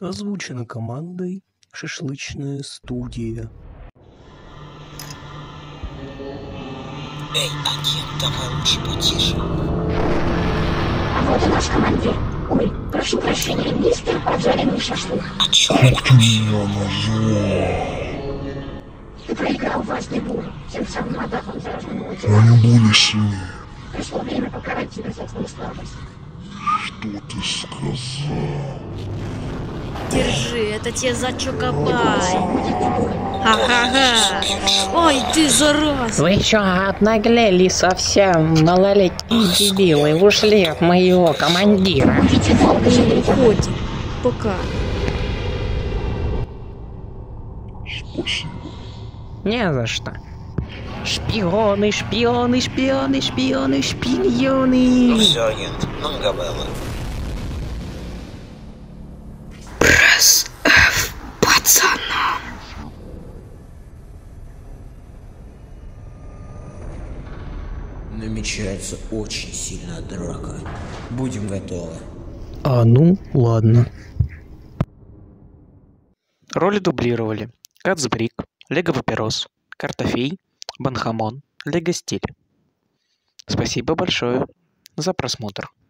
Озвучено командой «Шашлычная студия». Эй, агент, давай лучше потише. А вот и наш командир. Ой, прошу прощения, мистер поджаренный шашлык. А чё Как ты меня назвал? Ты проиграл важный бой, тем самым отдав он зараженному тебя. Я не буду сильнее. Пришло время покарать тебя за твою слабость. Что ты сказал? Держи, это тебе за Чокобай. Ага-га. Ой, ты зараза. Вы что, обнаглели совсем, малолетние дебилы, ушли от моего командира? Уходим. Пока. Спасибо. Не за что. Шпионы, шпионы, шпионы, шпионы, шпионы. Ну все, агент, много было. Пресс F, пацана. Намечается очень сильная драка. Будем готовы. Ну, ладно. Роли дублировали Кацбрик, Лего Папирос, Картофей, Банхамон, Лего Стиль. Спасибо большое за просмотр.